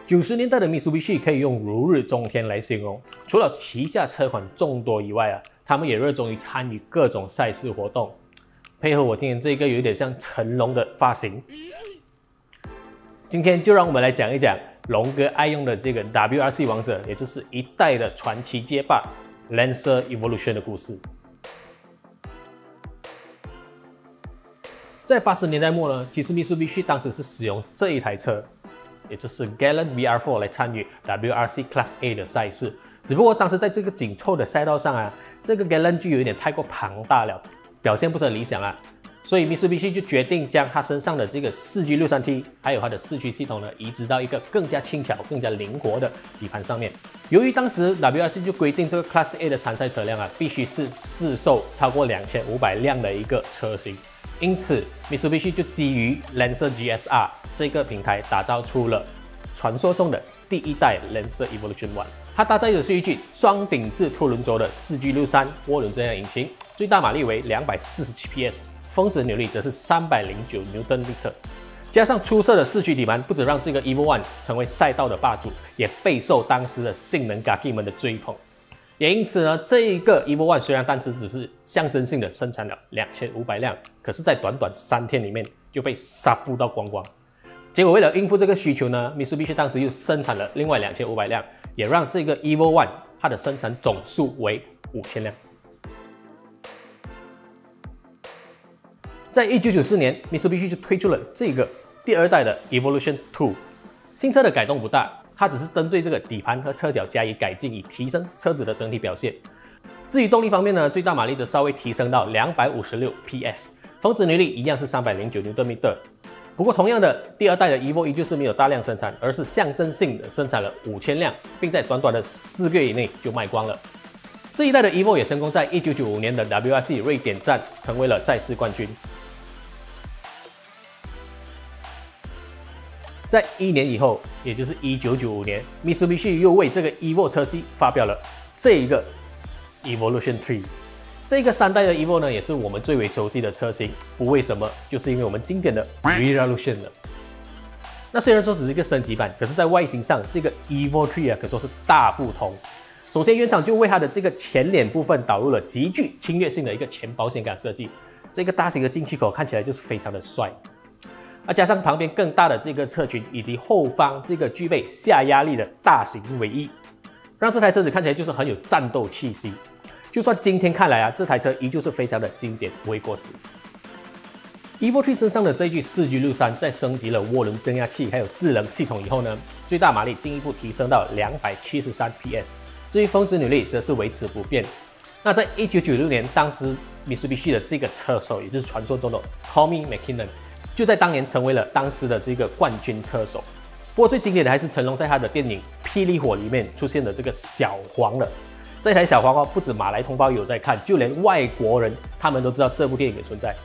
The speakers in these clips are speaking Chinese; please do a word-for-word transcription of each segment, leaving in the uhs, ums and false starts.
九十年代的 Mitsubishi 可以用如日中天来形容，除了旗下车款众多以外啊，他们也热衷于参与各种赛事活动。配合我今天这个有点像成龙的发型，今天就让我们来讲一讲龙哥爱用的这个 W R C 王者，也就是一代的传奇街霸 Lancer Evolution 的故事。在八十年代末呢，其实 Mitsubishi 当时是使用这一台车，也就是 Galant V R 四 来参与 W R C Class A 的赛事。只不过当时在这个紧凑的赛道上啊，这个 Galant 就有一点太过庞大了，表现不是很理想啊。所以 Mitsubishi 就决定将它身上的这个 四 G 六三 T 还有它的四驱系统呢，移植到一个更加轻巧、更加灵活的底盘上面。由于当时 W R C 就规定这个 Class A 的参赛车辆啊，必须是市售超过两千五百辆的一个车型。因此 ，Mitsubishi 就基于 Lancer G S R 这个平台，打造出了传说中的第一代 Lancer Evolution 一。它搭载的是一具双顶置凸轮轴的 四 G 六三 涡轮增压引擎，最大马力为两百四十七匹 S， 峰值扭力则是三百零九牛顿米。加上出色的四驱底盘，不止让这个 Evo 一成为赛道的霸主，也备受当时的性能 Gaki 们的追捧。也因此呢，这一个 Evo 一虽然当时只是象征性的生产了两千五百辆，可是，在短短三天里面就被杀布到光光。结果为了应付这个需求呢 ，Mitsubishi 当时又生产了另外两千五百辆，也让这个 Evo 一它的生产总数为五千辆。在一九九四年 ，Mitsubishi 就推出了这个第二代的 Evolution 二，新车的改动不大。它只是针对这个底盘和车脚加以改进，以提升车子的整体表现。至于动力方面呢，最大马力则稍微提升到两百五十六匹 S， 峰值扭力一样是三百零九牛顿米。不过同样的，第二代的 Evo 一就是没有大量生产，而是象征性的生产了五千辆，并在短短的四个月以内就卖光了。这一代的 Evo 也成功在一九九五年的 W R C 瑞典站成为了赛事冠军。在一年以后，也就是一九九五年 ，Mitsubishi 又为这个 Evo 车系发表了这一个 Evolution 三。这个三代的 Evo 呢，也是我们最为熟悉的车型。不为什么，就是因为我们经典的 Revolution 了。那虽然说只是一个升级版，可是在外形上，这个 Evo 三啊，可说是大不同。首先，原厂就为它的这个前脸部分导入了极具侵略性的一个前保险杆设计，这个大型的进气口看起来就是非常的帅。啊，加上旁边更大的这个侧裙，以及后方这个具备下压力的大型尾翼，让这台车子看起来就是很有战斗气息。就算今天看来啊，这台车依旧是非常的经典，不会过时。Evo 三身上的这具 四 G 六三，在升级了涡轮增压器还有智能系统以后呢，最大马力进一步提升到两百七十三匹 S， 至于峰值扭力则是维持不变。那在一九九六年，当时 Mitsubishi 的这个车手，也就是传说中的 Tommy McKinnon。就在当年成为了当时的这个冠军车手。不过最经典的还是成龙在他的电影《霹雳火》里面出现的这个小黄了。这台小黄哦，不止马来同胞有在看，就连外国人他们都知道这部电影的存在。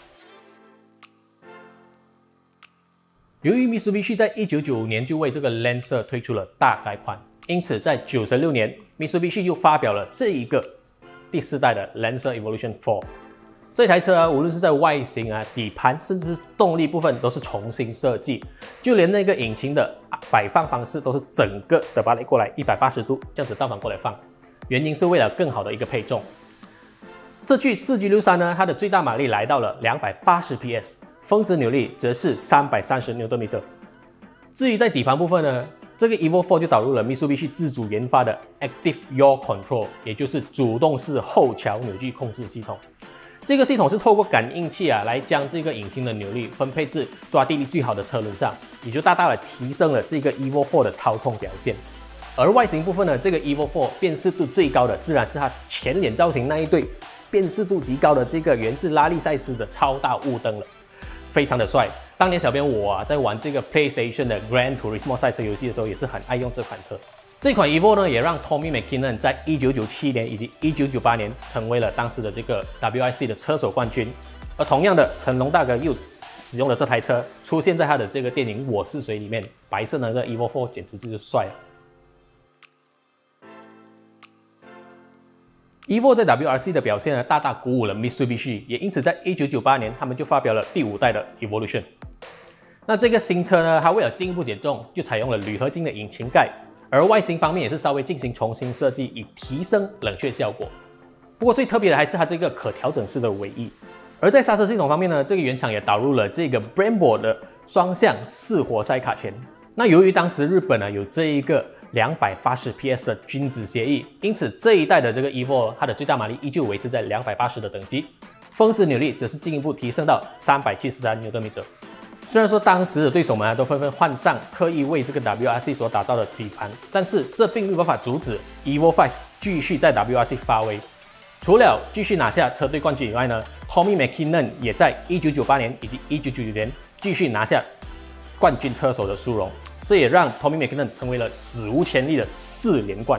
由于 Mitsubishi 在一九九五年就为这个 Lancer 推出了大改款，因此在九十六年 Mitsubishi 又发表了这一个第四代的 Lancer Evolution 四。这台车啊，无论是在外形啊、底盘，甚至是动力部分，都是重新设计，就连那个引擎的摆放方式都是整个的把它过来一百八十度这样子倒反过来放，原因是为了更好的一个配重。这具 四 G 六三 呢，它的最大马力来到了两百八十匹 S， 峰值扭力则是三百三十牛顿米。至于在底盘部分呢，这个 Evo 四就导入了 Mitsubishi 自主研发的 Active Yaw Control， 也就是主动式后桥扭矩控制系统。这个系统是透过感应器啊，来将这个引擎的扭力分配至抓地力最好的车轮上，也就大大的提升了这个 Evo 四的操控表现。而外形部分呢，这个 Evo 四辨识度最高的自然是它前脸造型那一对辨识度极高的这个源自拉力赛斯的超大雾灯了，非常的帅。当年小编我啊在玩这个 PlayStation 的 Gran Turismo 赛车游戏的时候，也是很爱用这款车。这款 Evo 呢，也让 Tommy McKinnon 在一九九七年以及一九九八年成为了当时的这个 W R C 的车手冠军。而同样的，成龙大哥又使用了这台车，出现在他的这个电影《我是谁》里面，白色的那个 Evo 四简直就是帅了。Evo 在 W R C 的表现呢，大大鼓舞了 Mitsubishi， 也因此在一九九八年，他们就发表了第五代的 Evolution。 那这个新车呢，它为了进一步减重，就采用了铝合金的引擎盖，而外形方面也是稍微进行重新设计，以提升冷却效果。不过最特别的还是它这个可调整式的尾翼。而在刹车系统方面呢，这个原厂也导入了这个 Brembo 的双向四活塞卡钳。那由于当时日本呢有这一个两百八十匹的君子协议，因此这一代的这个 Evo 它的最大马力依旧维持在两百八十的等级，峰值扭力则是进一步提升到三百七十三牛顿米。虽然说当时的对手们啊都纷纷换上特意为这个 W R C 所打造的底盘，但是这并没有办法阻止 Evo 五继续在 W R C 发威。除了继续拿下车队冠军以外呢 ，Tommy McKinnon 也在一九九八年以及一九九九年继续拿下冠军车手的殊荣，这也让 Tommy McKinnon 成为了史无前例的四连冠。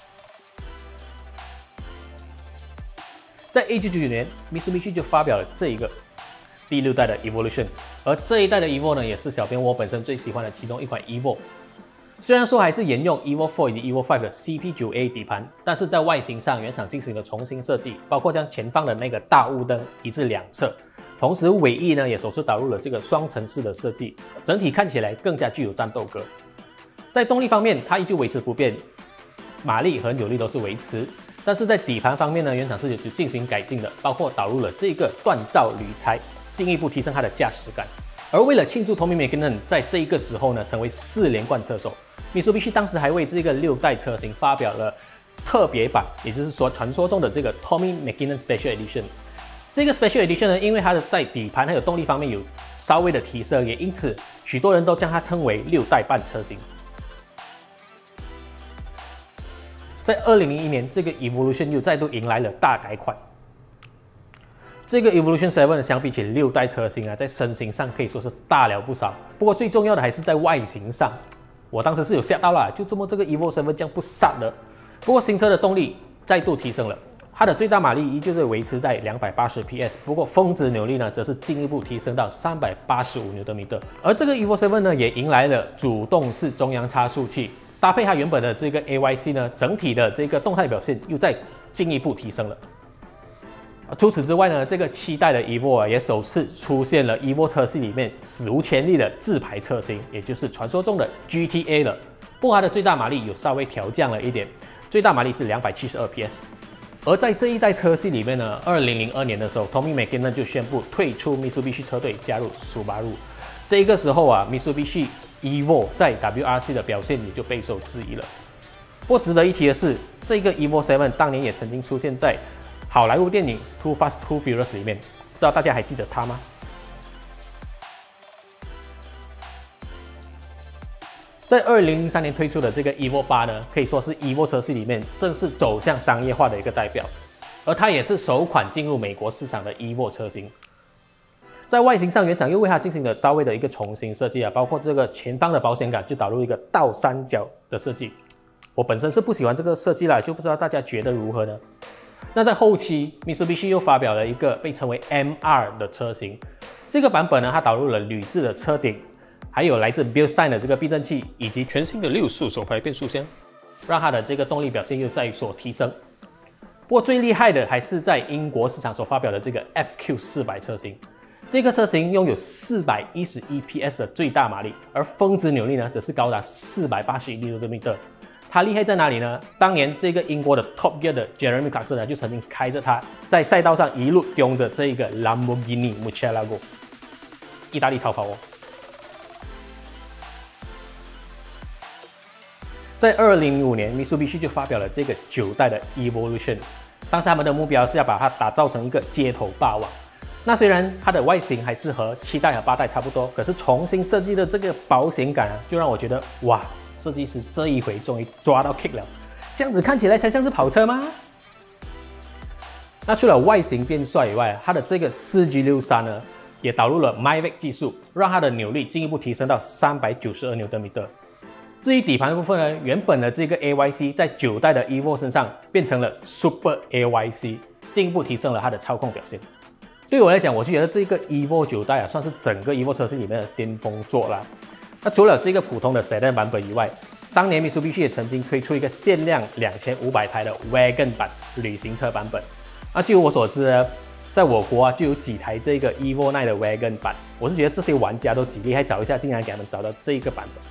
在一九九九年 ，Mitsubishi 就发表了这一个第六代的 Evolution， 而这一代的 Evo 呢，也是小编我本身最喜欢的其中一款 Evo。虽然说还是沿用 Evo 四以及 Evo 五的 C P 九 A 底盘，但是在外形上原厂进行了重新设计，包括将前方的那个大雾灯移至两侧，同时尾翼呢也首次导入了这个双层式的设计，整体看起来更加具有战斗感。在动力方面，它依旧维持不变，马力和扭力都是维持，但是在底盘方面呢，原厂是有进行改进的，包括导入了这个锻造铝材，进一步提升它的驾驶感。而为了庆祝 Tommy McKinnon 在这一个时候呢成为四连冠车手，Mitsubishi 当时还为这个六代车型发表了特别版，也就是说传说中的这个 Tommy McKinnon Special Edition。这个 Special Edition 呢，因为它的在底盘还有动力方面有稍微的提升，也因此许多人都将它称为六代半车型。在二零零一年，这个 Evolution 又再度迎来了大改款。这个 Evolution 七相比起六代车型啊，在身形上可以说是大了不少。不过最重要的还是在外形上，我当时是有吓到了，就这么这个 Evo 七这样不杀的。不过新车的动力再度提升了，它的最大马力依旧是维持在两百八十匹，不过峰值扭力呢，则是进一步提升到三百八十五牛顿米。而这个 Evo 七呢，也迎来了主动式中央差速器，搭配它原本的这个 A Y C 呢，整体的这个动态表现又再进一步提升了。除此之外呢，这个七代的 Evo 啊，也首次出现了 Evo 车系里面史无前例的自排车型，也就是传说中的 G T A 了。不过它的最大马力有稍微调降了一点，最大马力是两百七十二匹。而在这一代车系里面呢，二零零二年的时候 ，Tommy McKinnon 就宣布退出 Mitsubishi 车队，加入 Subaru。这个时候啊 ，Mitsubishi Evo 在 W R C 的表现也就备受质疑了。不过值得一提的是，这个 Evo 七当年也曾经出现在好莱坞电影《Too Fast Too Furious》里面，不知道大家还记得它吗？在二零零三年推出的这个 Evo 八呢，可以说是 Evo 车系里面正式走向商业化的一个代表，而它也是首款进入美国市场的 Evo 车型。在外形上，原厂又为它进行了稍微的一个重新设计啊，包括这个前方的保险杆就导入一个倒三角的设计。我本身是不喜欢这个设计啦，就不知道大家觉得如何呢？那在后期 ，Mitsubishi 又发表了一个被称为 M R 的车型。这个版本呢，它导入了铝制的车顶，还有来自 Bilstein 的这个避震器，以及全新的六速手排变速箱，让它的这个动力表现又再所提升。不过最厉害的还是在英国市场所发表的这个 F Q 四百 车型。这个车型拥有四百一十一匹的最大马力，而峰值扭力呢，则是高达四百八十一牛顿米。它厉害在哪里呢？当年这个英国的 Top Gear 的 Jeremy Clarkson 呢，就曾经开着它在赛道上一路盯着这个 Lamborghini Murcielago， 意大利超跑哦。在二零零五年 ，Mitsubishi 就发表了这个九代的 Evolution， 当时他们的目标是要把它打造成一个街头霸王。那虽然它的外形还是和七代和八代差不多，可是重新设计的这个保险杆啊，就让我觉得哇！设计师这一回终于抓到 kick 了，这样子看起来才像是跑车吗？那除了外形变帅以外，它的这个 四 G 六三 呢，也导入了 MyVec 技术，让它的扭力进一步提升到三百九十二牛顿米。至于底盘的部分呢，原本的这个 A Y C 在九代的 Evo 身上变成了 Super A Y C， 进一步提升了它的操控表现。对我来讲，我觉得这个 Evo 九代啊，算是整个 Evo 车系里面的巅峰作啦。那除了这个普通的 Sedan 版本以外，当年 Mitsubishi 也曾经推出一个限量两千五百台的 Wagon 版旅行车版本。那据我所知呢在我国啊就有几台这个 Evo 九的 Wagon 版，我是觉得这些玩家都极厉害，找一下竟然给他们找到这一个版本。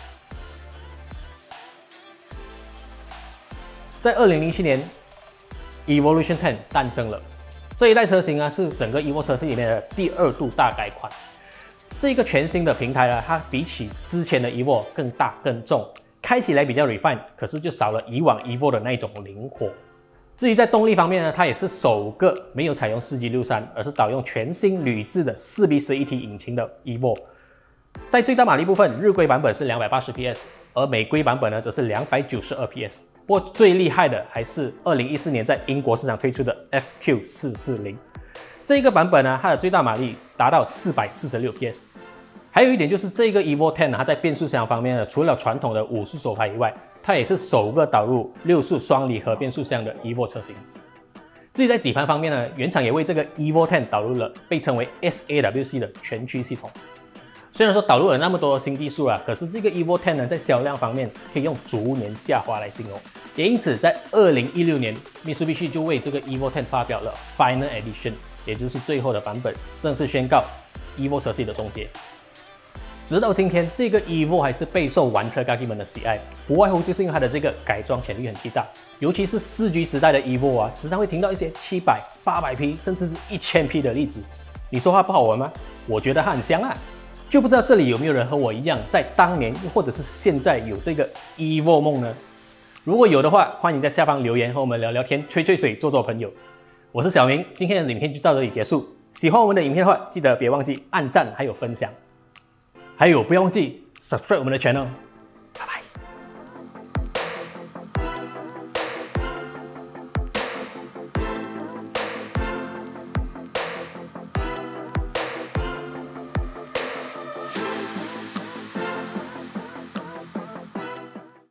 在二零零七年 ，Evolution 十诞生了。这一代车型啊是整个 Evo 车系里面的第二度大改款。这一个全新的平台呢，它比起之前的 Evo 更大更重，开起来比较 refine， 可是就少了以往 Evo 的那一种灵活。至于在动力方面呢，它也是首个没有采用 四 G 六三，而是导用全新铝制的 四 B 十一 T 引擎的 Evo。在最大马力部分，日规版本是两百八十匹克，而美规版本呢则是两百九十二匹克。不过最厉害的还是二零一四年在英国市场推出的 F Q 四四零。这一个版本呢，它的最大马力达到四百四十六匹克。还有一点就是这个 Evo 十呢，它在变速箱方面呢，除了传统的五速手排以外，它也是首个导入六速双离合变速箱的 Evo 车型。至于在底盘方面呢，原厂也为这个 Evo 十导入了被称为 S A W C 的全驱系统。虽然说导入了那么多新技术啊，可是这个 Evo 十呢，在销量方面可以用逐年下滑来形容。也因此，在二零一六年 ，Mitsubishi 就为这个 Evo 十发表了 Final Edition， 也就是最后的版本，正式宣告 Evo 车系的终结。直到今天，这个 Evo 还是备受玩车 Gaki 们的喜爱，不外乎就是因为它的这个改装潜力很巨大，尤其是 四 G 时代的 Evo 啊，时常会听到一些七百、八百匹，甚至是一千匹的例子。你说它不好玩吗？我觉得它很香啊。就不知道这里有没有人和我一样，在当年或者是现在有这个 Evo 梦呢？如果有的话，欢迎在下方留言和我们聊聊天、吹吹水、做做朋友。我是小明，今天的影片就到这里结束。喜欢我们的影片的话，记得别忘记按赞还有分享。还有，不要忘记 subscribe 我们的 channel。